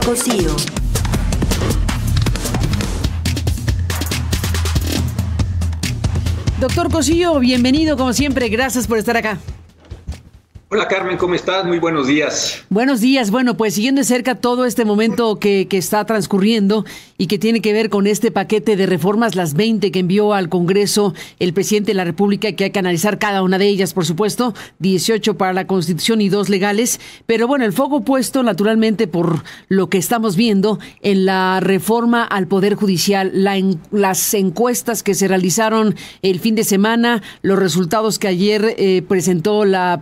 Cosío. Doctor Cosío, bienvenido como siempre, gracias por estar acá. Hola Carmen, ¿cómo estás? Muy buenos días. Buenos días. Bueno, pues siguiendo de cerca todo este momento que está transcurriendo y que tiene que ver con este paquete de reformas, las 20 que envió al Congreso el presidente de la República, que hay que analizar cada una de ellas, por supuesto, 18 para la Constitución y 2 legales. Pero bueno, el foco puesto naturalmente por lo que estamos viendo en la reforma al Poder Judicial, las encuestas que se realizaron el fin de semana, los resultados que ayer presentó la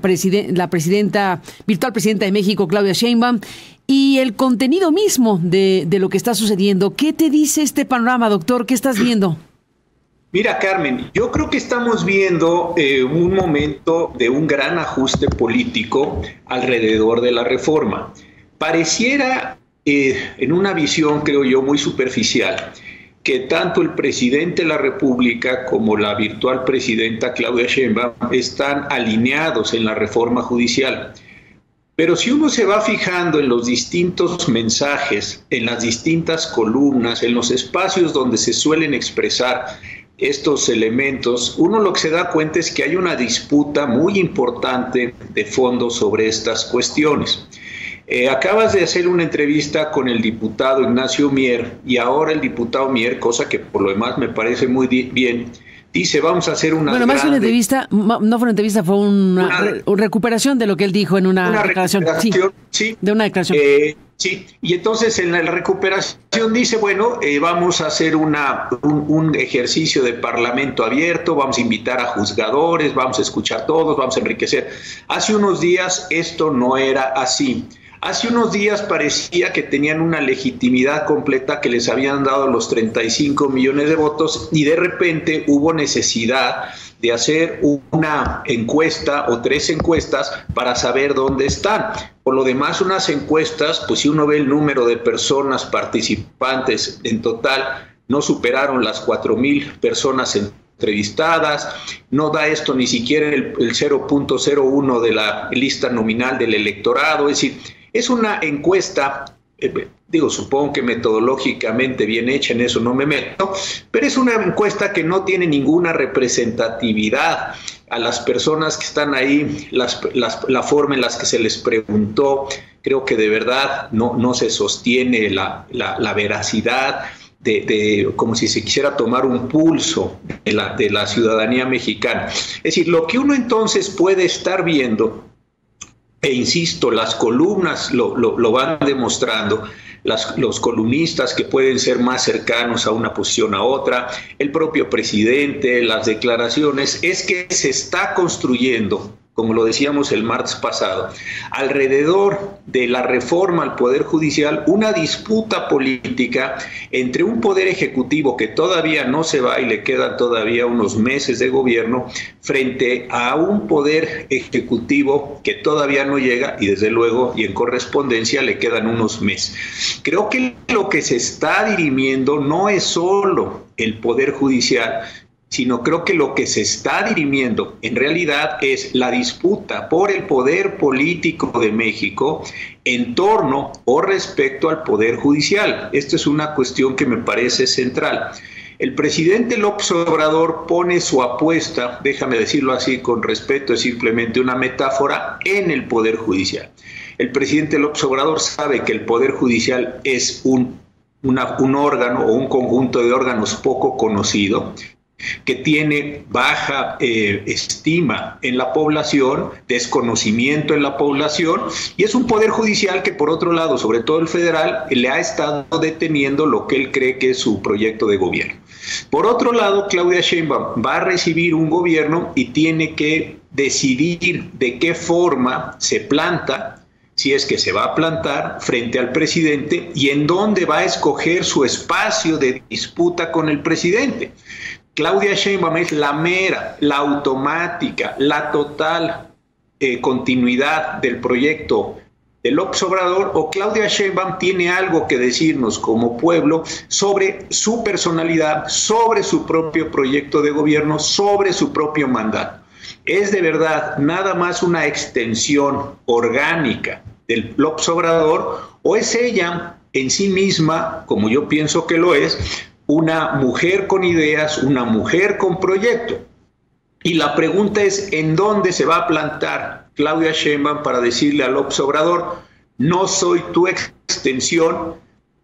virtual presidenta de México, Claudia Sheinbaum, y el contenido mismo de lo que está sucediendo. ¿Qué te dice este panorama, doctor? ¿Qué estás viendo? Mira, Carmen, yo creo que estamos viendo un momento de un gran ajuste político alrededor de la reforma. Pareciera, en una visión, creo yo, muy superficial, que tanto el presidente de la República como la virtual presidenta Claudia Sheinbaum están alineados en la reforma judicial. Pero si uno se va fijando en los distintos mensajes, en las distintas columnas, en los espacios donde se suelen expresar estos elementos, uno lo que se da cuenta es que hay una disputa muy importante de fondo sobre estas cuestiones. Acabas de hacer una entrevista con el diputado Ignacio Mier y ahora el diputado Mier, cosa que por lo demás me parece muy bien, dice vamos a hacer una... Bueno, más que una entrevista, no fue una entrevista, fue una recuperación de lo que él dijo en una declaración. Sí, de una declaración. Sí, y entonces en la recuperación dice, bueno, vamos a hacer un ejercicio de parlamento abierto, vamos a invitar a juzgadores, vamos a escuchar a todos, vamos a enriquecer. Hace unos días esto no era así. Hace unos días parecía que tenían una legitimidad completa, que les habían dado los 35 millones de votos y de repente hubo necesidad de hacer una encuesta o 3 encuestas para saber dónde están. Por lo demás, unas encuestas, pues si uno ve el número de personas participantes en total, no superaron las 4,000 personas entrevistadas, no da esto ni siquiera el 0.01 de la lista nominal del electorado, es decir, es una encuesta, supongo que metodológicamente bien hecha, en eso no me meto, pero es una encuesta que no tiene ninguna representatividad a las personas que están ahí, la forma en la que se les preguntó, creo que de verdad no se sostiene la veracidad de como si se quisiera tomar un pulso de la ciudadanía mexicana. Es decir, lo que uno entonces puede estar viendo, e insisto, las columnas lo van demostrando, los columnistas que pueden ser más cercanos a una posición a otra, el propio presidente, las declaraciones, es que se está construyendo, como lo decíamos el martes pasado, alrededor de la reforma al Poder Judicial, una disputa política entre un poder ejecutivo que todavía no se va y le quedan todavía unos meses de gobierno, frente a un poder ejecutivo que todavía no llega y desde luego y en correspondencia le quedan unos meses. Creo que lo que se está dirimiendo no es solo el Poder Judicial, sino creo que lo que se está dirimiendo en realidad es la disputa por el poder político de México en torno o respecto al Poder Judicial. Esta es una cuestión que me parece central. El presidente López Obrador pone su apuesta, déjame decirlo así con respeto, es simplemente una metáfora, en el Poder Judicial. El presidente López Obrador sabe que el Poder Judicial es un órgano o un conjunto de órganos poco conocido, que tiene baja estima en la población, desconocimiento en la población, y es un poder judicial que por otro lado, sobre todo el federal, le ha estado deteniendo lo que él cree que es su proyecto de gobierno. Por otro lado, Claudia Sheinbaum va a recibir un gobierno y tiene que decidir de qué forma se planta, si es que se va a plantar frente al presidente, y en dónde va a escoger su espacio de disputa con el presidente. Claudia Sheinbaum es la mera, la automática, la total continuidad del proyecto de López Obrador, o Claudia Sheinbaum tiene algo que decirnos como pueblo sobre su personalidad, sobre su propio proyecto de gobierno, sobre su propio mandato. ¿Es de verdad nada más una extensión orgánica del López Obrador, o es ella en sí misma, como yo pienso que lo es, una mujer con ideas, una mujer con proyecto. Y la pregunta es, ¿en dónde se va a plantar Claudia Sheinbaum para decirle a López Obrador, no soy tu extensión,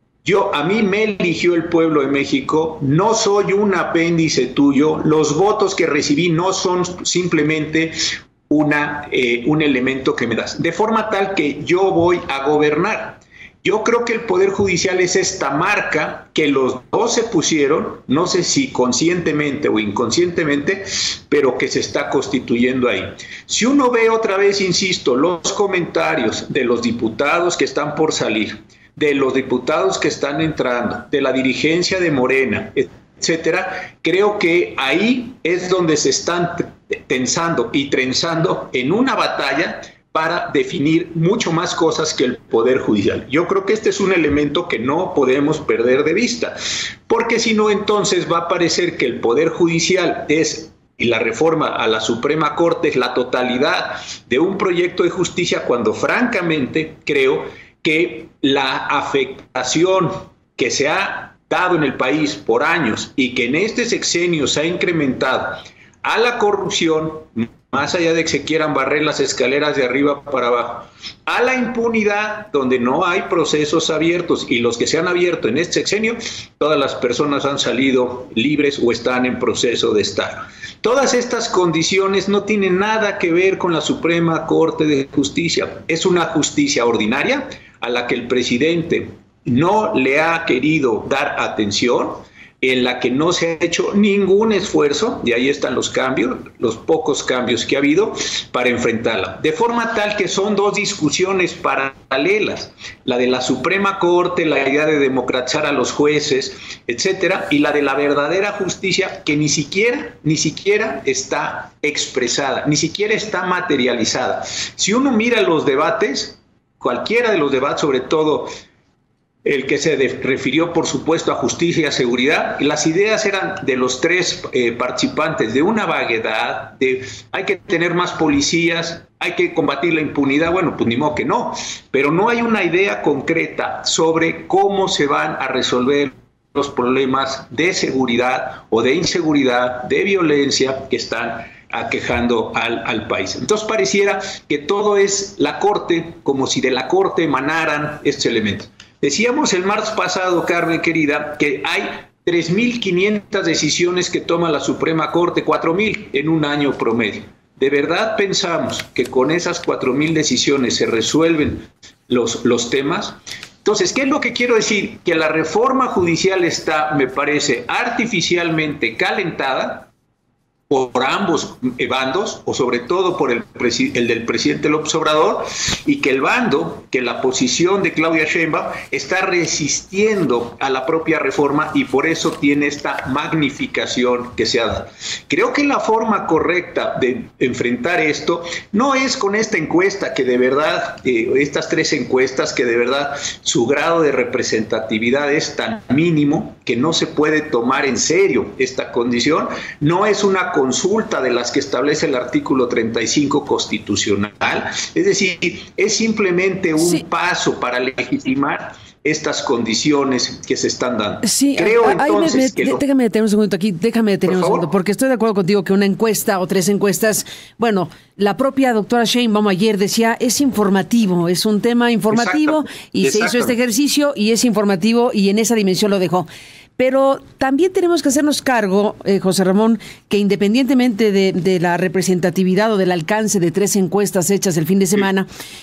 a mí me eligió el pueblo de México, no soy un apéndice tuyo, los votos que recibí no son simplemente un elemento que me das, de forma tal que yo voy a gobernar? Yo creo que el Poder Judicial es esta marca que los dos se pusieron, no sé si conscientemente o inconscientemente, pero que se está constituyendo ahí. Si uno ve otra vez, insisto, los comentarios de los diputados que están por salir, de los diputados que están entrando, de la dirigencia de Morena, etcétera, creo que ahí es donde se están tensando y trenzando en una batalla para definir mucho más cosas que el Poder Judicial. Yo creo que este es un elemento que no podemos perder de vista, porque si no, entonces va a parecer que el Poder Judicial y la reforma a la Suprema Corte es la totalidad de un proyecto de justicia, cuando francamente creo que la afectación que se ha dado en el país por años y que en este sexenio se ha incrementado a la corrupción, más allá de que se quieran barrer las escaleras de arriba para abajo, a la impunidad, donde no hay procesos abiertos, y los que se han abierto en este sexenio, todas las personas han salido libres o están en proceso de estar. Todas estas condiciones no tienen nada que ver con la Suprema Corte de Justicia. Es una justicia ordinaria a la que el presidente no le ha querido dar atención, en la que no se ha hecho ningún esfuerzo, y ahí están los cambios, los pocos cambios que ha habido para enfrentarla. De forma tal que son dos discusiones paralelas, la de la Suprema Corte, la idea de democratizar a los jueces, etcétera, y la de la verdadera justicia, que ni siquiera está expresada, ni siquiera está materializada. Si uno mira los debates, cualquiera de los debates, sobre todo el que se refirió, por supuesto, a justicia y a seguridad, las ideas eran de los tres participantes de una vaguedad, de hay que tener más policías, hay que combatir la impunidad. Bueno, pues ni modo que no, pero no hay una idea concreta sobre cómo se van a resolver los problemas de seguridad o de inseguridad, de violencia que están aquejando al país. Entonces pareciera que todo es la Corte, como si de la Corte emanaran estos elementos. Decíamos el martes pasado, Carmen querida, que hay 3.500 decisiones que toma la Suprema Corte, 4.000 en un año promedio. ¿De verdad pensamos que con esas 4.000 decisiones se resuelven los temas? Entonces, ¿qué es lo que quiero decir? Que la reforma judicial está, me parece, artificialmente calentada por ambos bandos, o sobre todo por el del presidente López Obrador, y que la posición de Claudia Sheinbaum está resistiendo a la propia reforma, y por eso tiene esta magnificación que se ha dado. Creo que la forma correcta de enfrentar esto no es con esta encuesta, que de verdad, estas tres encuestas, que de verdad su grado de representatividad es tan mínimo que no se puede tomar en serio esta condición. No es una consulta de las que establece el artículo 35 constitucional, es decir, es simplemente un paso para legitimar estas condiciones que se están dando. Sí, creo entonces déjame detener un segundo aquí, porque estoy de acuerdo contigo que una encuesta o tres encuestas, bueno, la propia doctora Sheinbaum ayer decía, es informativo, es un tema informativo, y se hizo este ejercicio y es informativo, y en esa dimensión lo dejó. Pero también tenemos que hacernos cargo, José Ramón, que independientemente de la representatividad o del alcance de tres encuestas hechas el fin de semana,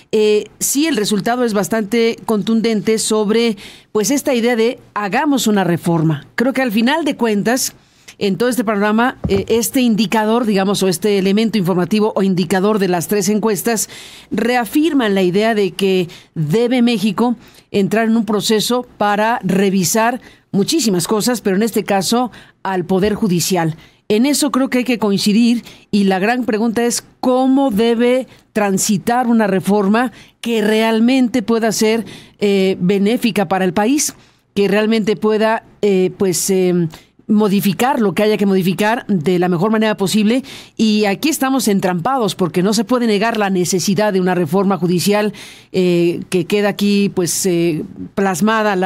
sí el resultado es bastante contundente sobre pues esta idea de hagamos una reforma. Creo que al final de cuentas, en todo este panorama, este indicador, digamos, o este elemento informativo o indicador de las tres encuestas, reafirman la idea de que debe México entrar en un proceso para revisar muchísimas cosas, pero en este caso al Poder Judicial. En eso creo que hay que coincidir, y la gran pregunta es cómo debe transitar una reforma que realmente pueda ser benéfica para el país, que realmente pueda modificar lo que haya que modificar de la mejor manera posible, y aquí estamos entrampados porque no se puede negar la necesidad de una reforma judicial, que queda aquí pues plasmada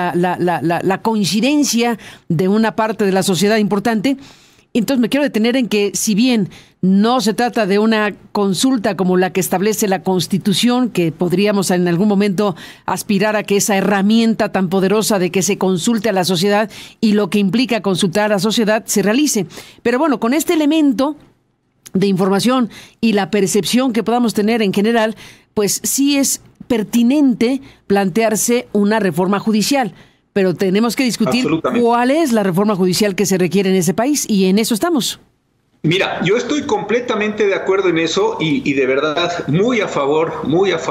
la coincidencia de una parte de la sociedad importante. Entonces me quiero detener en que, si bien no se trata de una consulta como la que establece la Constitución, que podríamos en algún momento aspirar a que esa herramienta tan poderosa de que se consulte a la sociedad y lo que implica consultar a la sociedad se realice. Pero bueno, con este elemento de información y la percepción que podamos tener en general, pues sí es pertinente plantearse una reforma judicial. Pero tenemos que discutir cuál es la reforma judicial que se requiere en ese país, y en eso estamos. Mira, yo estoy completamente de acuerdo en eso y de verdad muy a favor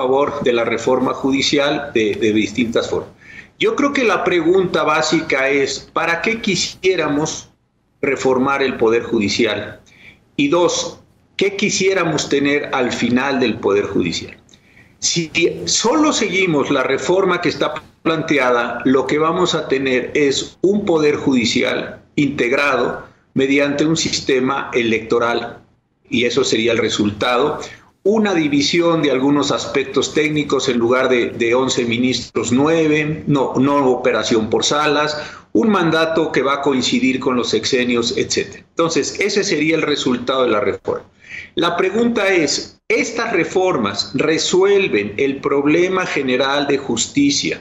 de la reforma judicial de distintas formas. Yo creo que la pregunta básica es, ¿para qué quisiéramos reformar el Poder Judicial? Y dos, ¿qué quisiéramos tener al final del Poder Judicial? Si solo seguimos la reforma que está planteada, lo que vamos a tener es un Poder Judicial integrado mediante un sistema electoral, y eso sería el resultado. Una división de algunos aspectos técnicos, en lugar de 11 ministros, 9, no operación por salas, un mandato que va a coincidir con los sexenios, etc. Entonces, ese sería el resultado de la reforma. La pregunta es, ¿estas reformas resuelven el problema general de justicia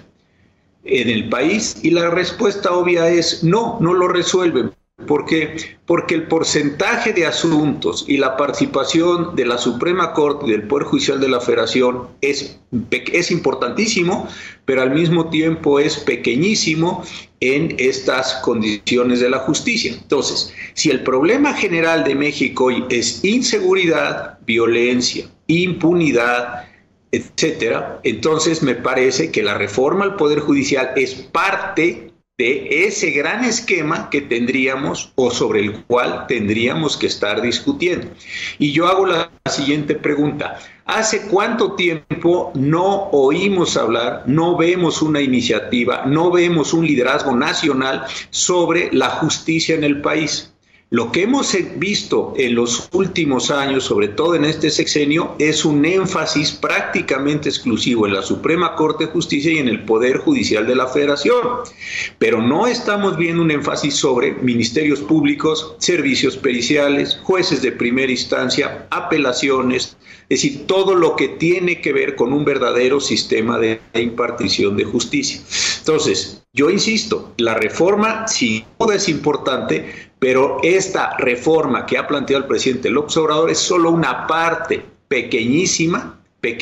en el país? Y la respuesta obvia es no lo resuelven. ¿Por qué? Porque el porcentaje de asuntos y la participación de la Suprema Corte y del Poder Judicial de la Federación es importantísimo, pero al mismo tiempo es pequeñísimo en estas condiciones de la justicia. Entonces, si el problema general de México hoy es inseguridad, violencia, impunidad, etcétera, entonces me parece que la reforma al Poder Judicial es parte de ese gran esquema que tendríamos o sobre el cual tendríamos que estar discutiendo. Y yo hago la siguiente pregunta. ¿Hace cuánto tiempo no oímos hablar, no vemos una iniciativa, no vemos un liderazgo nacional sobre la justicia en el país? Lo que hemos visto en los últimos años, sobre todo en este sexenio, es un énfasis prácticamente exclusivo en la Suprema Corte de Justicia y en el Poder Judicial de la Federación. Pero no estamos viendo un énfasis sobre ministerios públicos, servicios periciales, jueces de primera instancia, apelaciones, es decir, todo lo que tiene que ver con un verdadero sistema de impartición de justicia. Entonces, yo insisto, la reforma sin duda es importante, pero esta reforma que ha planteado el presidente López Obrador es solo una parte pequeñísima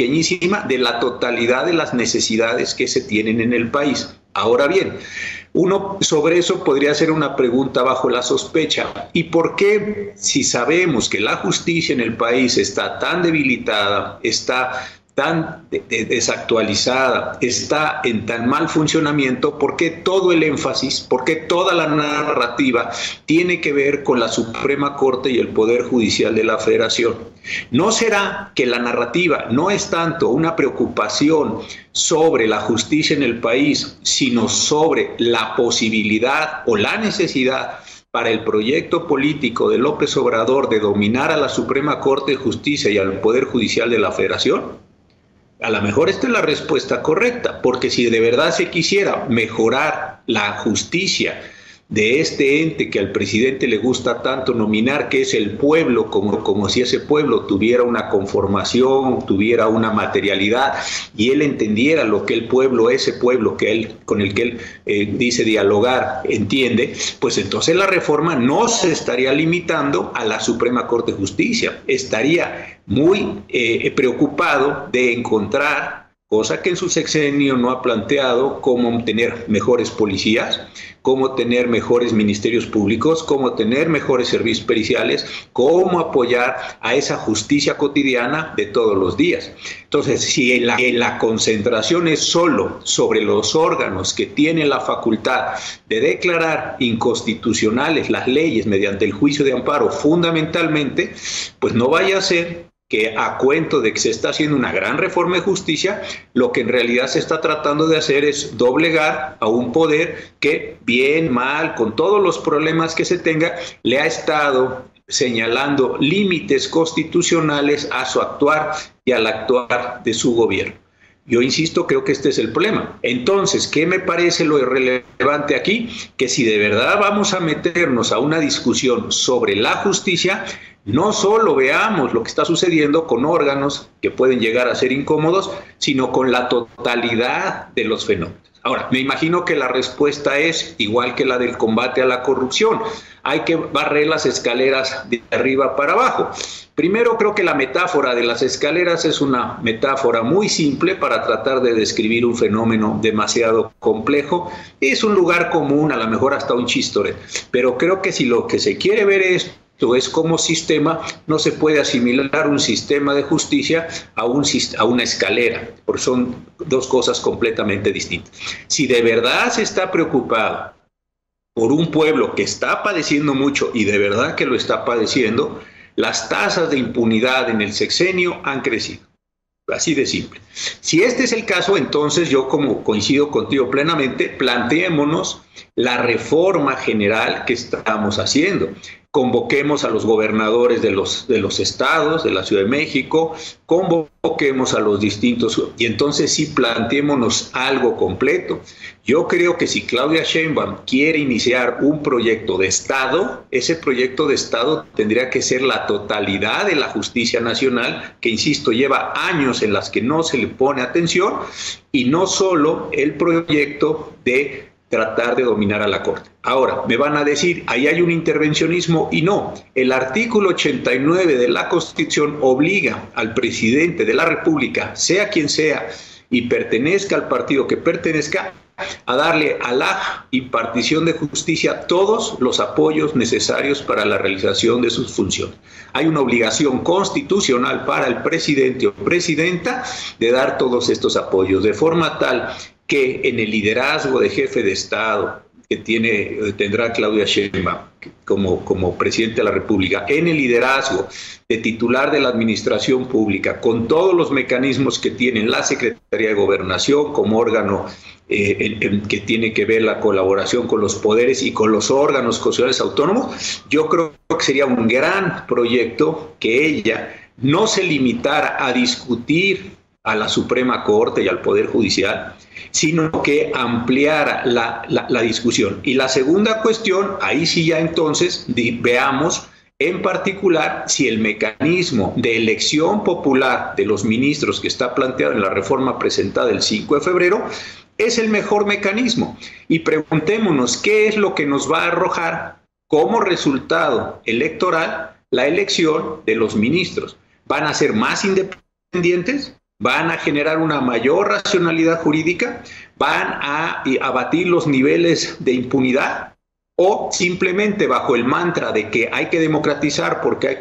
de la totalidad de las necesidades que se tienen en el país. Ahora bien, uno sobre eso podría hacer una pregunta bajo la sospecha. ¿Y por qué, si sabemos que la justicia en el país está tan debilitada, está tan desactualizada, está en tan mal funcionamiento, por qué todo el énfasis, por qué toda la narrativa tiene que ver con la Suprema Corte y el Poder Judicial de la Federación? ¿No será que la narrativa no es tanto una preocupación sobre la justicia en el país, sino sobre la posibilidad o la necesidad para el proyecto político de López Obrador de dominar a la Suprema Corte de Justicia y al Poder Judicial de la Federación? A lo mejor esta es la respuesta correcta, porque si de verdad se quisiera mejorar la justicia de este ente que al presidente le gusta tanto nominar, que es el pueblo, como si ese pueblo tuviera una conformación, tuviera una materialidad, y él entendiera lo que el pueblo, ese pueblo con el que él dice dialogar, entiende, pues entonces la reforma no se estaría limitando a la Suprema Corte de Justicia, estaría muy preocupado de encontrar, cosa que en su sexenio no ha planteado, cómo tener mejores policías, cómo tener mejores ministerios públicos, cómo tener mejores servicios periciales, cómo apoyar a esa justicia cotidiana de todos los días. Entonces, si la concentración es solo sobre los órganos que tienen la facultad de declarar inconstitucionales las leyes mediante el juicio de amparo fundamentalmente, pues no vaya a ser que a cuento de que se está haciendo una gran reforma de justicia, lo que en realidad se está tratando de hacer es doblegar a un poder que, bien, mal, con todos los problemas que se tenga, le ha estado señalando límites constitucionales a su actuar y al actuar de su gobierno. Yo insisto, creo que este es el problema. Entonces, ¿qué me parece lo irrelevante aquí? Que si de verdad vamos a meternos a una discusión sobre la justicia, no solo veamos lo que está sucediendo con órganos que pueden llegar a ser incómodos, sino con la totalidad de los fenómenos. Ahora, me imagino que la respuesta es igual que la del combate a la corrupción. Hay que barrer las escaleras de arriba para abajo. Primero, creo que la metáfora de las escaleras es una metáfora muy simple para tratar de describir un fenómeno demasiado complejo. Es un lugar común, a lo mejor hasta un chistore, pero creo que si lo que se quiere ver es como sistema, no se puede asimilar un sistema de justicia a una escalera, porque son dos cosas completamente distintas. Si de verdad se está preocupado por un pueblo que está padeciendo mucho, y de verdad que lo está padeciendo, las tasas de impunidad en el sexenio han crecido. Así de simple. Si este es el caso, entonces yo, como coincido contigo plenamente, planteémonos la reforma general que estamos haciendo. Convoquemos a los gobernadores de los estados, de la Ciudad de México, convoquemos a los distintos, y entonces sí planteémonos algo completo. Yo creo que si Claudia Sheinbaum quiere iniciar un proyecto de Estado, ese proyecto de Estado tendría que ser la totalidad de la justicia nacional, que insisto, lleva años en las que no se le pone atención, y no solo el proyecto de tratar de dominar a la Corte. Ahora, me van a decir, ahí hay un intervencionismo, y no. El artículo 89 de la Constitución obliga al presidente de la República, sea quien sea, y pertenezca al partido que pertenezca, a darle a la impartición de justicia todos los apoyos necesarios para la realización de sus funciones. Hay una obligación constitucional para el presidente o presidenta de dar todos estos apoyos, de forma tal que en el liderazgo de jefe de Estado que tendrá Claudia Sheinbaum como presidente de la República, en el liderazgo de titular de la Administración Pública, con todos los mecanismos que tiene la Secretaría de Gobernación como órgano que tiene que ver la colaboración con los poderes y con los órganos constitucionales autónomos, yo creo que sería un gran proyecto que ella no se limitara a discutir a la Suprema Corte y al Poder Judicial, sino que ampliara la discusión. Y la segunda cuestión, ahí sí ya entonces veamos en particular si el mecanismo de elección popular de los ministros que está planteado en la reforma presentada el 5 de febrero es el mejor mecanismo. Y preguntémonos qué es lo que nos va a arrojar como resultado electoral la elección de los ministros. ¿Van a ser más independientes? ¿Van a generar una mayor racionalidad jurídica? ¿Van a abatir los niveles de impunidad? ¿O simplemente bajo el mantra de que hay que democratizar porque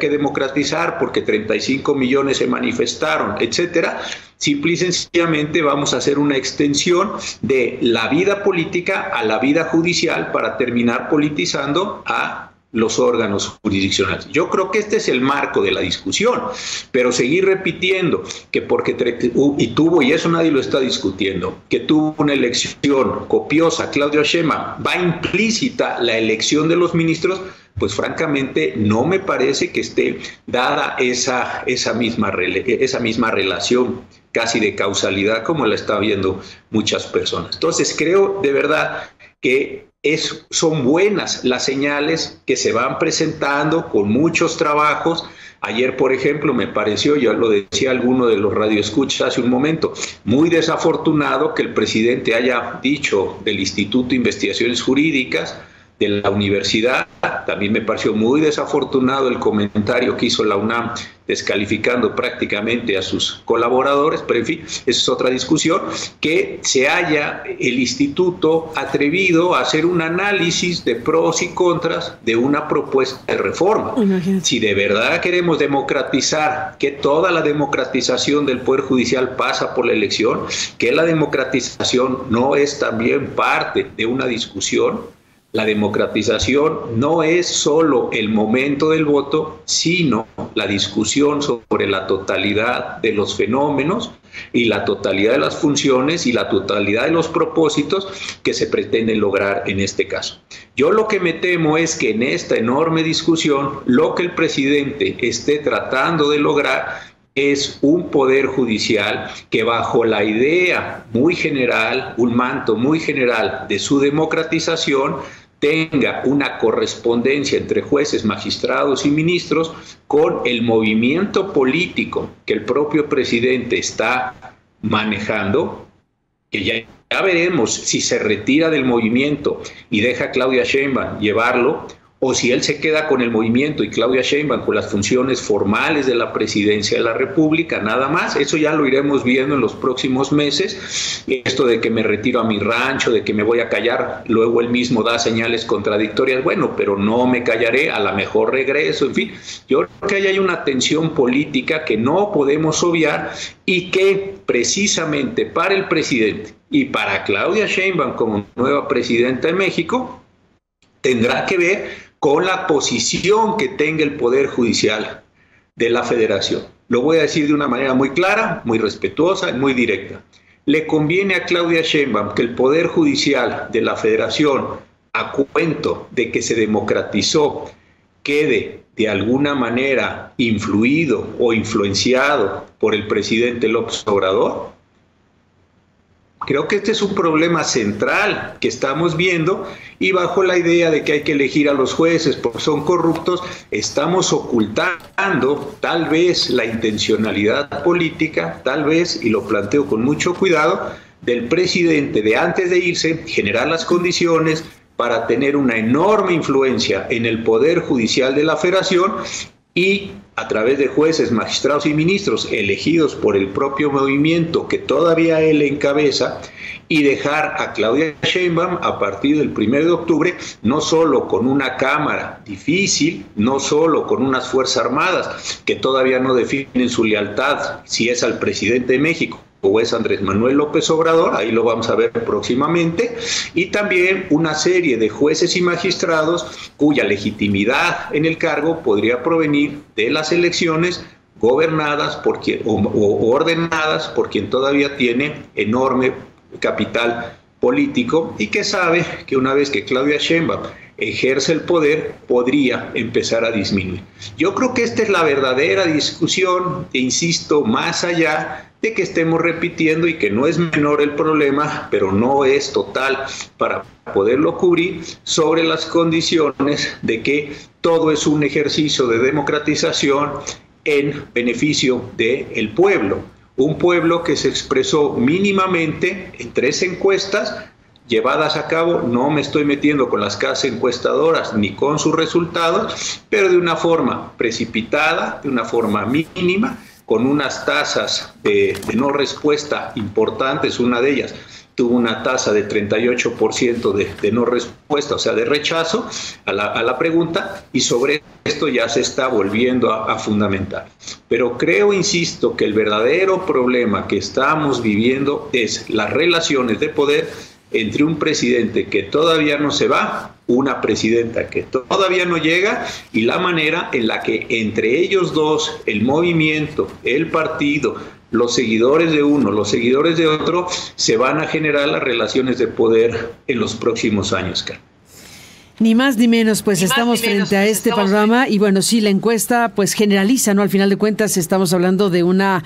35 millones se manifestaron, etcétera, simple y sencillamente vamos a hacer una extensión de la vida política a la vida judicial para terminar politizando a los órganos jurisdiccionales? Yo creo que este es el marco de la discusión, pero seguir repitiendo que porque y eso nadie lo está discutiendo, que tuvo una elección copiosa Claudia Sheinbaum, va implícita la elección de los ministros, pues francamente no me parece que esté dada esa misma relación casi de causalidad como la está viendo muchas personas. Entonces creo de verdad que son buenas las señales que se van presentando con muchos trabajos. Ayer, por ejemplo, me pareció, ya lo decía alguno de los radioescuchas hace un momento, muy desafortunado que el presidente haya dicho del Instituto de Investigaciones Jurídicas, de la universidad. También me pareció muy desafortunado el comentario que hizo la UNAM descalificando prácticamente a sus colaboradores, pero en fin, esa es otra discusión, que se haya el instituto atrevido a hacer un análisis de pros y contras de una propuesta de reforma. Imagínate. Si de verdad queremos democratizar, que toda la democratización del Poder Judicial pasa por la elección, que la democratización no es también parte de una discusión, La democratización no es solo el momento del voto, sino la discusión sobre la totalidad de los fenómenos y la totalidad de las funciones y la totalidad de los propósitos que se pretenden lograr en este caso. Yo lo que me temo es que en esta enorme discusión lo que el presidente esté tratando de lograr es un poder judicial que bajo la idea muy general, un manto muy general de su democratización, tenga una correspondencia entre jueces, magistrados y ministros con el movimiento político que el propio presidente está manejando, que ya veremos si se retira del movimiento y deja a Claudia Sheinbaum llevarlo, o si él se queda con el movimiento y Claudia Sheinbaum con las funciones formales de la presidencia de la República, nada más. Eso ya lo iremos viendo en los próximos meses. Esto de que me retiro a mi rancho, de que me voy a callar, luego él mismo da señales contradictorias. Bueno, pero no me callaré, a lo mejor regreso, en fin. Yo creo que ahí hay una tensión política que no podemos obviar y que precisamente para el presidente y para Claudia Sheinbaum como nueva presidenta de México, tendrá que ver con la posición que tenga el Poder Judicial de la Federación. Lo voy a decir de una manera muy clara, muy respetuosa y muy directa. Le conviene a Claudia Sheinbaum que el Poder Judicial de la Federación, a cuento de que se democratizó, quede de alguna manera influido o influenciado por el presidente López Obrador. Creo que este es un problema central que estamos viendo y bajo la idea de que hay que elegir a los jueces porque son corruptos, estamos ocultando tal vez la intencionalidad política, tal vez, y lo planteo con mucho cuidado, del presidente de antes de irse, generar las condiciones para tener una enorme influencia en el Poder Judicial de la Federación y a través de jueces, magistrados y ministros elegidos por el propio movimiento que todavía él encabeza, y dejar a Claudia Sheinbaum a partir del 1 de octubre, no solo con una Cámara difícil, no solo con unas Fuerzas Armadas que todavía no definen su lealtad, si es al presidente de México o es Andrés Manuel López Obrador, ahí lo vamos a ver próximamente, y también una serie de jueces y magistrados cuya legitimidad en el cargo podría provenir de las elecciones gobernadas por quien, o ordenadas por quien todavía tiene enorme capital político y que sabe que una vez que Claudia Sheinbaum ejerce el poder, podría empezar a disminuir. Yo creo que esta es la verdadera discusión, e insisto, más allá de que estemos repitiendo y que no es menor el problema, pero no es total para poderlo cubrir, sobre las condiciones de que todo es un ejercicio de democratización en beneficio del pueblo. Un pueblo que se expresó mínimamente en 3 encuestas llevadas a cabo, no me estoy metiendo con las casas encuestadoras ni con sus resultados, pero de una forma precipitada, de una forma mínima, con unas tasas de no respuesta importantes. Una de ellas tuvo una tasa de 38% de no respuesta, o sea, de rechazo a la pregunta, y sobre esto ya se está volviendo a fundamentar. Pero creo, insisto, que el verdadero problema que estamos viviendo es las relaciones de poder entre un presidente que todavía no se va, una presidenta que todavía no llega, y la manera en la que entre ellos dos, el movimiento, el partido, los seguidores de uno, los seguidores de otro, se van a generar las relaciones de poder en los próximos años, Carmen. Ni más ni menos, pues estamos frente a este panorama y bueno, sí, la encuesta pues generaliza, ¿no? Al final de cuentas estamos hablando de una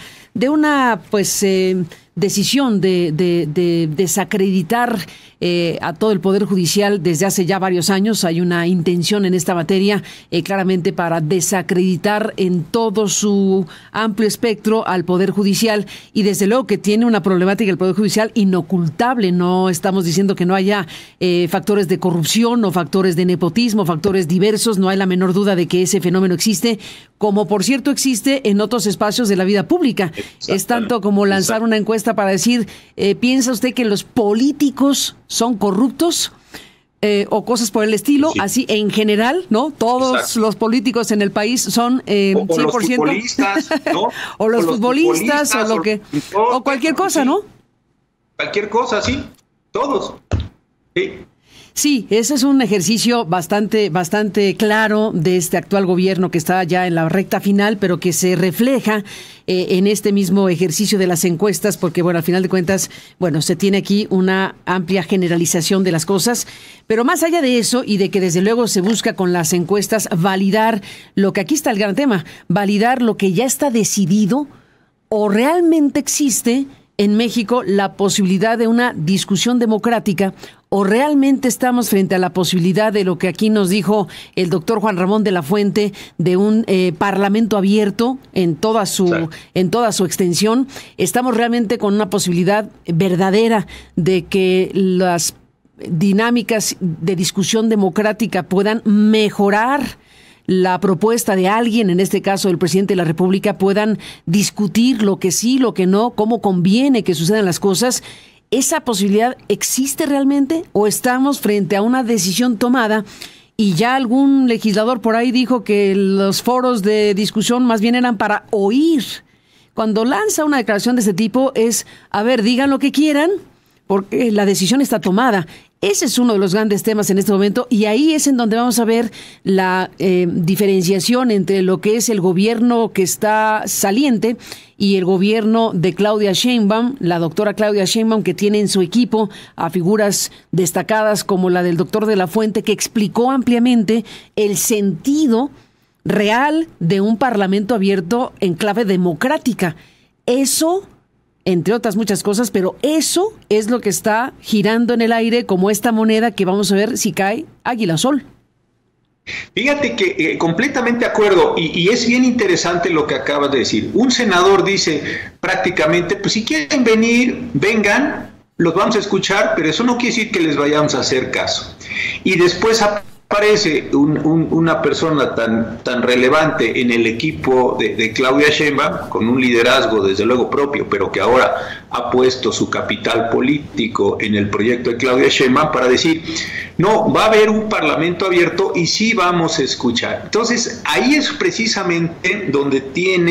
pues decisión de desacreditar a todo el Poder Judicial desde hace ya varios años. Hay una intención en esta materia claramente para desacreditar en todo su amplio espectro al Poder Judicial, y desde luego que tiene una problemática el Poder Judicial inocultable. No estamos diciendo que no haya factores de corrupción o factores de nepotismo, factores diversos. No hay la menor duda de que ese fenómeno existe, como por cierto existe en otros espacios de la vida pública. Es tanto como lanzar una encuesta para decir, ¿piensa usted que los políticos son corruptos? O cosas por el estilo, sí. Así en general, ¿no? Todos los políticos en el país son 100%. O los futbolistas, ¿no? o los futbolistas, o lo que... O cualquier cosa, ¿no? Cualquier cosa, sí. Todos. Sí. Sí, ese es un ejercicio bastante claro de este actual gobierno que está ya en la recta final, pero que se refleja en este mismo ejercicio de las encuestas, porque bueno, al final de cuentas, bueno, se tiene aquí una amplia generalización de las cosas, pero más allá de eso y de que desde luego se busca con las encuestas validar lo que aquí está el gran tema, validar lo que ya está decidido o realmente existe en México la posibilidad de una discusión democrática o realmente estamos frente a la posibilidad de lo que aquí nos dijo el doctor Juan Ramón de la Fuente, de un parlamento abierto en toda su extensión. Estamos realmente con una posibilidad verdadera de que las dinámicas de discusión democrática puedan mejorar la propuesta de alguien, en este caso el presidente de la República, puedan discutir lo que sí, lo que no, cómo conviene que sucedan las cosas. ¿Esa posibilidad existe realmente o estamos frente a una decisión tomada? Y ya algún legislador por ahí dijo que los foros de discusión más bien eran para oír. Cuando lanza una declaración de este tipo es, a ver, digan lo que quieran, porque la decisión está tomada. Ese es uno de los grandes temas en este momento y ahí es en donde vamos a ver la diferenciación entre lo que es el gobierno que está saliente y el gobierno de Claudia Sheinbaum, la doctora Claudia Sheinbaum, que tiene en su equipo a figuras destacadas como la del doctor de la Fuente, que explicó ampliamente el sentido real de un parlamento abierto en clave democrática. Eso, entre otras muchas cosas, pero eso es lo que está girando en el aire como esta moneda que vamos a ver si cae águila o sol. Fíjate que completamente de acuerdo y es bien interesante lo que acabas de decir. Un senador dice prácticamente, pues si quieren venir, vengan, los vamos a escuchar, pero eso no quiere decir que les vayamos a hacer caso. Y después aparece una persona tan relevante en el equipo de Claudia Sheinbaum, con un liderazgo desde luego propio, pero que ahora ha puesto su capital político en el proyecto de Claudia Sheinbaum para decir, no, va a haber un parlamento abierto y sí vamos a escuchar. Entonces, ahí es precisamente donde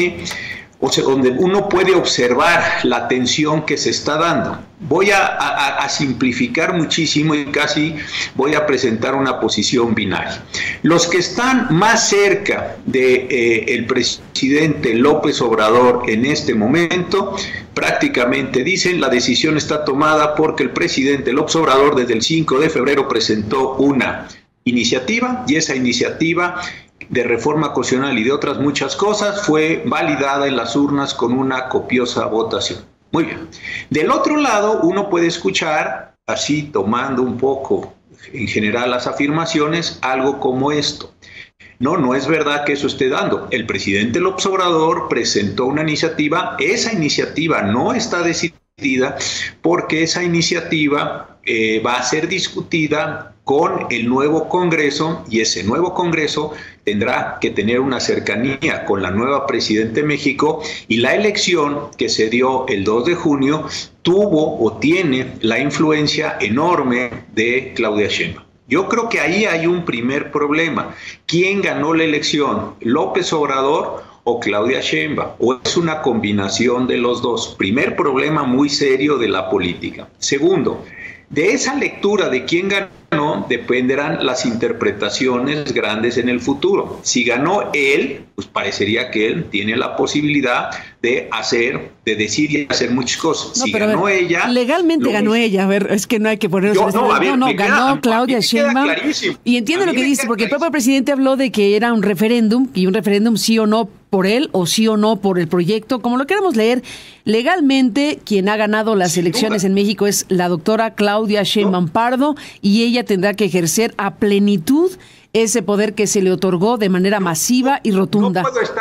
donde uno puede observar la tensión que se está dando. Voy a simplificar muchísimo y casi voy a presentar una posición binaria. Los que están más cerca de el presidente López Obrador en este momento prácticamente dicen la decisión está tomada porque el presidente López Obrador desde el 5 de febrero presentó una iniciativa y esa iniciativa de reforma constitucional y de otras muchas cosas fue validada en las urnas con una copiosa votación. Muy bien. Del otro lado, uno puede escuchar, así tomando un poco en general las afirmaciones, algo como esto. No es verdad que eso esté dando. El presidente López Obrador presentó una iniciativa, esa iniciativa no está decidida porque esa iniciativa va a ser discutida con el nuevo Congreso y ese nuevo Congreso tendrá que tener una cercanía con la nueva presidenta de México y la elección que se dio el 2 de junio tuvo o tiene la influencia enorme de Claudia Sheinbaum. Yo creo que ahí hay un primer problema. ¿Quién ganó la elección? ¿López Obrador o Claudia Sheinbaum? ¿O es una combinación de los dos? Primer problema muy serio de la política. Segundo, de esa lectura de quién ganó dependerán las interpretaciones grandes en el futuro. Si ganó él, pues parecería que él tiene la posibilidad de decir y hacer muchas cosas. No, si ganó ella... Legalmente ganó ella, a ver, es que no hay que ponernos... ganó Claudia Sheinbaum. Y entiendo lo que dice, porque el propio presidente habló de que era un referéndum, y un referéndum sí o no por él, o sí o no por el proyecto, como lo queramos leer. Legalmente, quien ha ganado las elecciones en México es la doctora Claudia Sheinbaum Pardo, y ella tendrá que ejercer a plenitud ese poder que se le otorgó de manera masiva y rotunda.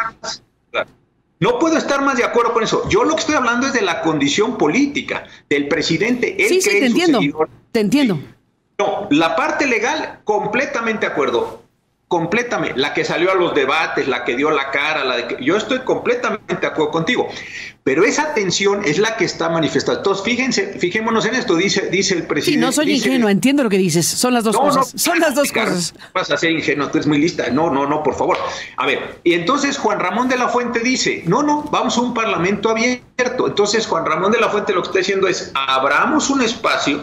No puedo estar más de acuerdo con eso. Yo lo que estoy hablando es de la condición política del presidente. Él sí, te entiendo. Te entiendo. No, la parte legal, completamente de acuerdo. Completamente. La que salió a los debates, la que dio la cara, yo estoy completamente de acuerdo contigo. Pero esa tensión es la que está manifestada. Entonces, fijémonos en esto, dice el presidente. Sí, no soy ingenuo, entiendo lo que dices. Son las dos cosas. Son las dos cosas. Vas a ser ingenuo, tú eres muy lista. No, por favor. A ver, y entonces Juan Ramón de la Fuente dice, no, vamos a un parlamento abierto. Entonces Juan Ramón de la Fuente lo que está diciendo es, abramos un espacio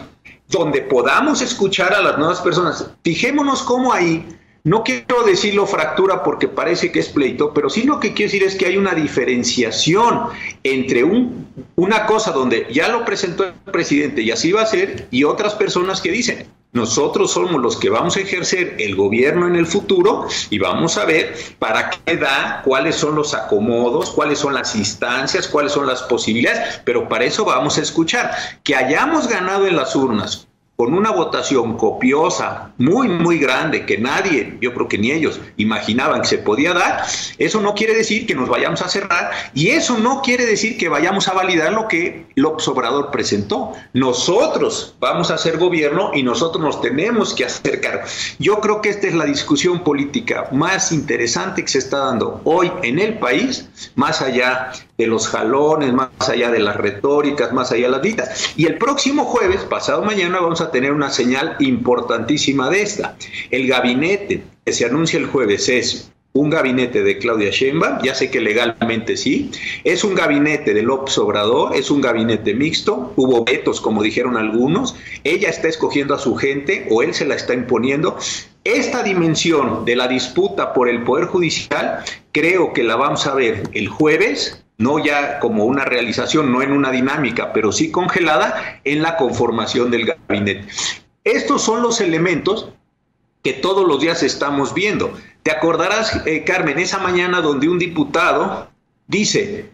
donde podamos escuchar a las nuevas personas. Fijémonos cómo ahí, no quiero decirlo fractura porque parece que es pleito, pero sí lo que quiero decir es que hay una diferenciación entre una cosa donde ya lo presentó el presidente y así va a ser, y otras personas que dicen, nosotros somos los que vamos a ejercer el gobierno en el futuro y vamos a ver para qué da, cuáles son los acomodos, cuáles son las instancias, cuáles son las posibilidades, pero para eso vamos a escuchar. Que hayamos ganado en las urnas con una votación copiosa, muy, muy grande, que nadie, yo creo que ni ellos, imaginaban que se podía dar, eso no quiere decir que nos vayamos a cerrar, y eso no quiere decir que vayamos a validar lo que López Obrador presentó. Nosotros vamos a hacer gobierno y nosotros nos tenemos que hacer cargo. Yo creo que esta es la discusión política más interesante que se está dando hoy en el país, más allá de los jalones, más allá de las retóricas, más allá de las ditas. Y el próximo jueves, pasado mañana, vamos a tener una señal importantísima de esta. El gabinete que se anuncia el jueves es un gabinete de Claudia Sheinbaum, ya sé que legalmente sí, es un gabinete de López Obrador, es un gabinete mixto, hubo vetos, como dijeron algunos, ella está escogiendo a su gente o él se la está imponiendo. Esta dimensión de la disputa por el Poder Judicial creo que la vamos a ver el jueves, no ya como una realización, no en una dinámica, pero sí congelada en la conformación del gabinete. Estos son los elementos que todos los días estamos viendo. Te acordarás, Carmen, esa mañana donde un diputado dice,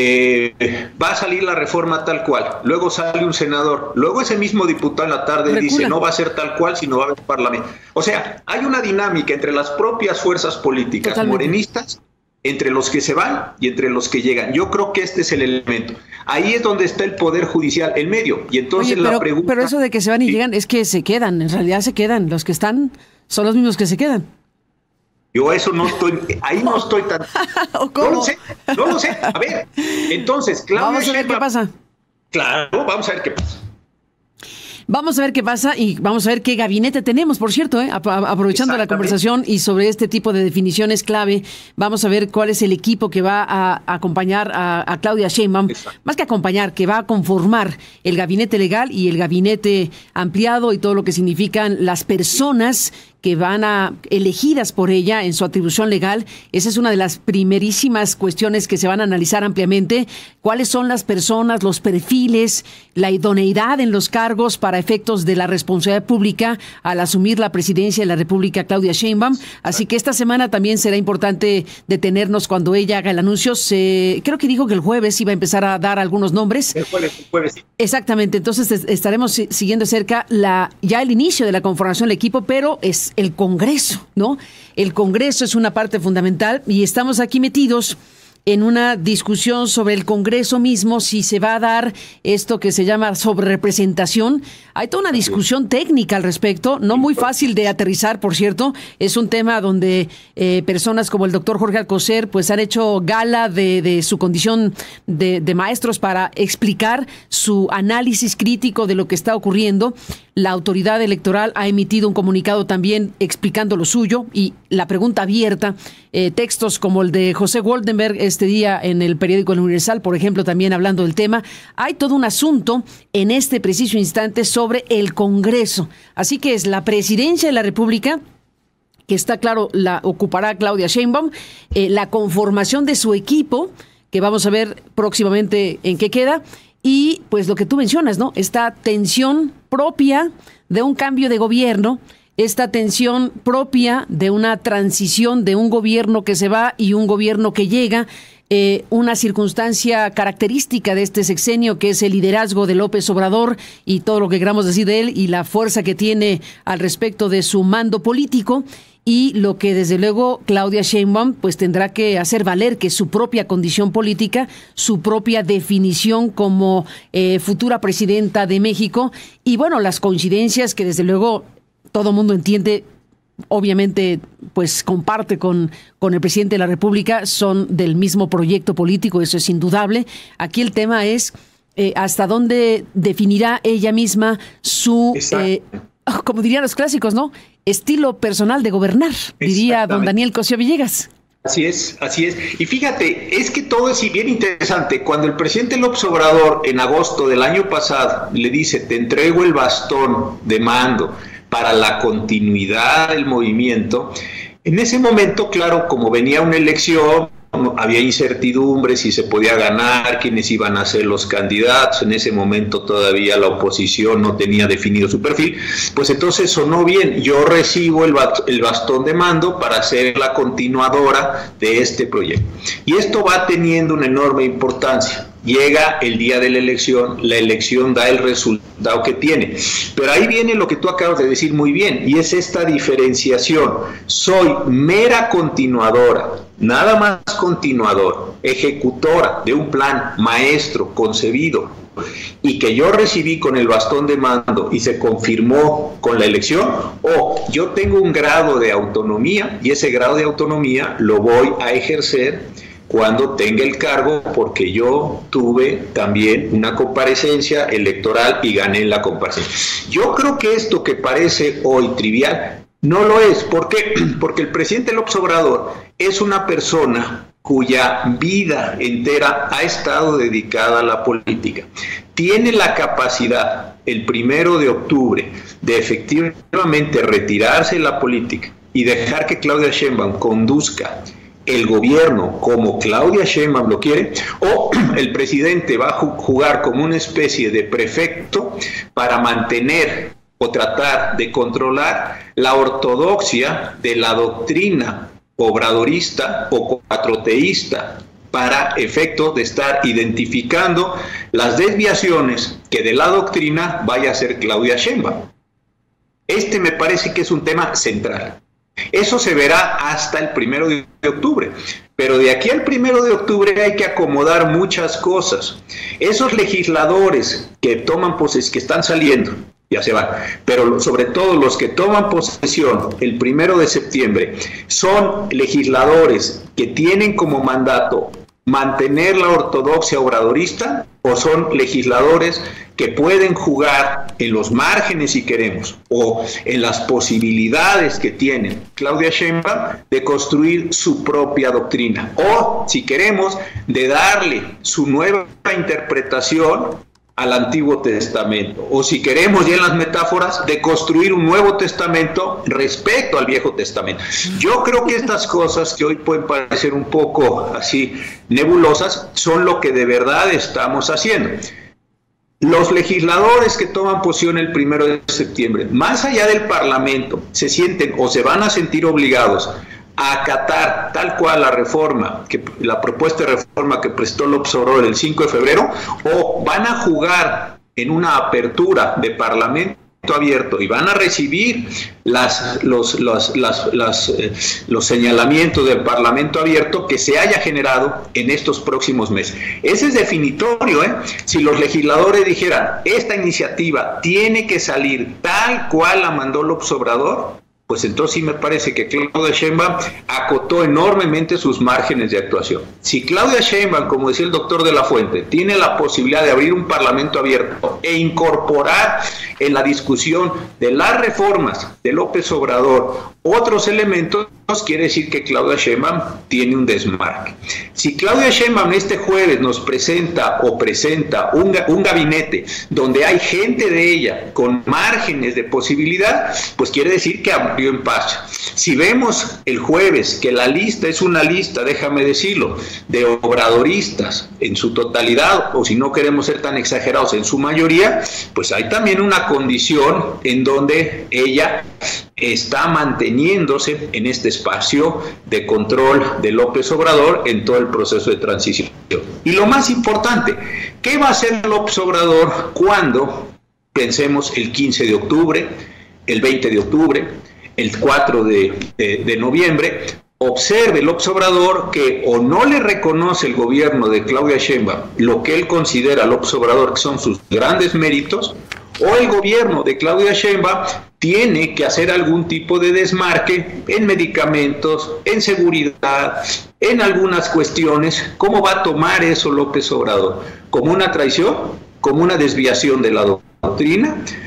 va a salir la reforma tal cual, luego sale un senador, luego ese mismo diputado en la tarde dice, no va a ser tal cual, sino va a haber parlamento. O sea, hay una dinámica entre las propias fuerzas políticas morenistas, entre los que se van y entre los que llegan. Yo creo que este es el elemento. Ahí es donde está el Poder Judicial, el medio. Y entonces la pregunta... Pero eso de que se van y llegan es que se quedan, en realidad se quedan. Los que están son los mismos que se quedan. Yo eso no estoy, ahí no estoy tan... ¿Cómo? No lo sé. A ver, entonces, Claudia vamos a ver qué pasa. Claro, vamos a ver qué pasa. Vamos a ver qué pasa y vamos a ver qué gabinete tenemos, por cierto, aprovechando la conversación y sobre este tipo de definiciones clave, vamos a ver cuál es el equipo que va a acompañar a Claudia Sheinbaum, más que acompañar, que va a conformar el gabinete legal y el gabinete ampliado y todo lo que significan las personas que van a elegidas por ella en su atribución legal. Esa es una de las primerísimas cuestiones que se van a analizar ampliamente. ¿Cuáles son las personas, los perfiles, la idoneidad en los cargos para efectos de la responsabilidad pública al asumir la presidencia de la República Claudia Sheinbaum? Así que esta semana también será importante detenernos cuando ella haga el anuncio. Creo que dijo que el jueves iba a empezar a dar algunos nombres. El jueves sí. Exactamente. Entonces estaremos siguiendo de cerca ya el inicio de la conformación del equipo, pero es el Congreso, ¿no? El Congreso es una parte fundamental y estamos aquí metidos en una discusión sobre el Congreso mismo, si se va a dar esto que se llama sobrerepresentación. Hay toda una discusión técnica al respecto, no muy fácil de aterrizar, por cierto. Es un tema donde personas como el doctor Jorge Alcocer pues han hecho gala de su condición de maestros para explicar su análisis crítico de lo que está ocurriendo. La autoridad electoral ha emitido un comunicado también explicando lo suyo y la pregunta abierta, textos como el de José Goldenberg este día en el periódico El Universal, por ejemplo, también hablando del tema. Hay todo un asunto en este preciso instante sobre el Congreso. Así que es la presidencia de la República, que está claro, la ocupará Claudia Sheinbaum, la conformación de su equipo, que vamos a ver próximamente en qué queda, y pues lo que tú mencionas, ¿no? Esta tensión propia de un cambio de gobierno, esta tensión propia de una transición de un gobierno que se va y un gobierno que llega, una circunstancia característica de este sexenio que es el liderazgo de López Obrador y todo lo que queramos decir de él y la fuerza que tiene al respecto de su mando político. Y lo que desde luego Claudia Sheinbaum pues tendrá que hacer valer, que su propia condición política, su propia definición como futura presidenta de México y bueno, las coincidencias que desde luego todo mundo entiende, obviamente pues comparte con el presidente de la República, son del mismo proyecto político, eso es indudable. Aquí el tema es hasta dónde definirá ella misma su, como dirían los clásicos, ¿no? Estilo personal de gobernar, diría don Daniel Cosío Villegas. Así es, así es. Y fíjate, es que todo es bien interesante. Cuando el presidente López Obrador, en agosto del año pasado, le dice, te entrego el bastón de mando para la continuidad del movimiento, en ese momento, claro, como venía una elección, había incertidumbre si se podía ganar, quiénes iban a ser los candidatos. En ese momento todavía la oposición no tenía definido su perfil, pues entonces sonó bien, yo recibo el bastón de mando para ser la continuadora de este proyecto. Y esto va teniendo una enorme importancia. Llega el día de la elección da el resultado que tiene. Pero ahí viene lo que tú acabas de decir muy bien, y es esta diferenciación. Soy mera continuadora, nada más continuador, ejecutora de un plan maestro, concebido, y que yo recibí con el bastón de mando y se confirmó con la elección, o yo tengo un grado de autonomía, y ese grado de autonomía lo voy a ejercer cuando tenga el cargo, porque yo tuve también una comparecencia electoral y gané la comparecencia. Yo creo que esto que parece hoy trivial, no lo es. ¿Por qué? Porque el presidente López Obrador es una persona cuya vida entera ha estado dedicada a la política. Tiene la capacidad, el 1 de octubre, de efectivamente retirarse de la política y dejar que Claudia Sheinbaum conduzca el gobierno como Claudia Sheinbaum lo quiere, o el presidente va a jugar como una especie de prefecto para mantener o tratar de controlar la ortodoxia de la doctrina obradorista o cuatroteísta, para efecto de estar identificando las desviaciones que de la doctrina vaya a ser Claudia Sheinbaum. Este me parece que es un tema central. Eso se verá hasta el 1 de octubre, pero de aquí al 1 de octubre hay que acomodar muchas cosas. Esos legisladores que toman posesión, que están saliendo, ya se van, pero sobre todo los que toman posesión el 1 de septiembre, son legisladores que tienen como mandato mantener la ortodoxia obradorista, o son legisladores que pueden jugar en los márgenes, si queremos, o en las posibilidades que tiene Claudia Sheinbaum de construir su propia doctrina, o, si queremos, de darle su nueva interpretación al Antiguo Testamento, o si queremos, ya en las metáforas, de construir un Nuevo Testamento respecto al Viejo Testamento. Yo creo que estas cosas, que hoy pueden parecer un poco así nebulosas, son lo que de verdad estamos haciendo. Los legisladores que toman posición el 1 de septiembre, más allá del Parlamento, se sienten o se van a sentir obligados a acatar tal cual la propuesta de reforma que prestó López Obrador el 5 de febrero, o van a jugar en una apertura de Parlamento abierto y van a recibir los señalamientos del Parlamento abierto que se haya generado en estos próximos meses. Ese es definitorio, ¿eh? Si los legisladores dijeran, esta iniciativa tiene que salir tal cual la mandó López Obrador, pues entonces sí me parece que Claudia Sheinbaum acotó enormemente sus márgenes de actuación. Si Claudia Sheinbaum, como decía el doctor de la Fuente, tiene la posibilidad de abrir un Parlamento abierto e incorporar en la discusión de las reformas de López Obrador otros elementos, quiere decir que Claudia Sheinbaum tiene un desmarque. Si Claudia Sheinbaum este jueves nos presenta un gabinete donde hay gente de ella con márgenes de posibilidad, pues quiere decir que abrió en paz. Si vemos el jueves que la lista es una lista, déjame decirlo, de obradoristas en su totalidad, o si no queremos ser tan exagerados, en su mayoría, pues hay también una condición en donde ella está manteniéndose en este espacio de control de López Obrador en todo el proceso de transición. Y lo más importante, ¿qué va a hacer López Obrador cuando pensemos el 15 de octubre, el 20 de octubre, el 4 de noviembre? Observe López Obrador que o no le reconoce el gobierno de Claudia Sheinbaum lo que él considera, López Obrador, que son sus grandes méritos, o el gobierno de Claudia Sheinbaum tiene que hacer algún tipo de desmarque en medicamentos, en seguridad, en algunas cuestiones. ¿Cómo va a tomar eso López Obrador? ¿Como una traición? ¿Como una desviación de la doctrina?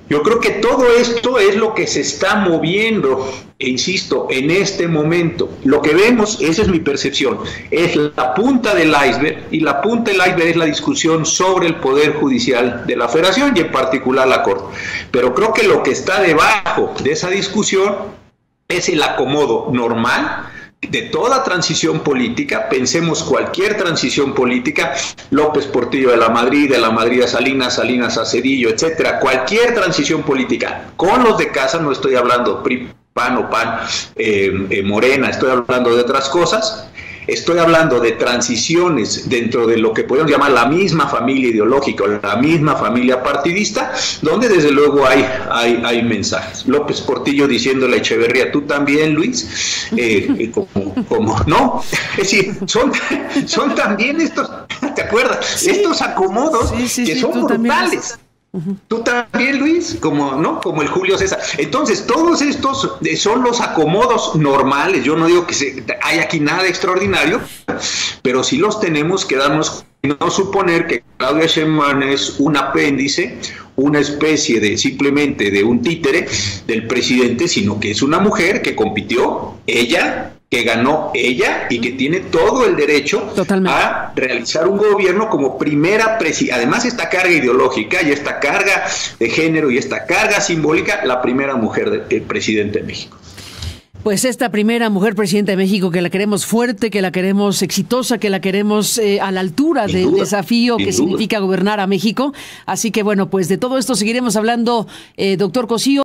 Yo creo que todo esto es lo que se está moviendo, e insisto, en este momento. Lo que vemos, esa es mi percepción, es la punta del iceberg, y la punta del iceberg es la discusión sobre el Poder Judicial de la Federación y en particular la Corte. Pero creo que lo que está debajo de esa discusión es el acomodo normal de toda transición política. Pensemos cualquier transición política, López Portillo de la Madrid a Salinas, Salinas a Zedillo, etcétera, cualquier transición política, con los de casa, no estoy hablando PRI, PAN o PAN, Morena, estoy hablando de otras cosas. Estoy hablando de transiciones dentro de lo que podemos llamar la misma familia ideológica o la misma familia partidista, donde desde luego hay mensajes. López Portillo diciéndole a Echeverría, tú también, Luis, como no, es decir, son también estos, ¿te acuerdas? Sí. Estos acomodos que son brutales. Tú también, Luis, como el Julio César. Entonces, todos estos son los acomodos normales. Yo no digo que hay aquí nada extraordinario, pero sí los tenemos que darnos, no suponer que Claudia Sheinbaum es un apéndice, una especie de simplemente de un títere del presidente, sino que es una mujer que compitió, ella, que ganó ella y que tiene todo el derecho a realizar un gobierno como primera presidenta. Además, esta carga ideológica y esta carga de género y esta carga simbólica, la primera mujer del presidente de México. Pues esta primera mujer presidenta de México, que la queremos fuerte, que la queremos exitosa, que la queremos a la altura del desafío que significa gobernar a México. Así que bueno, pues de todo esto seguiremos hablando, doctor Cosío.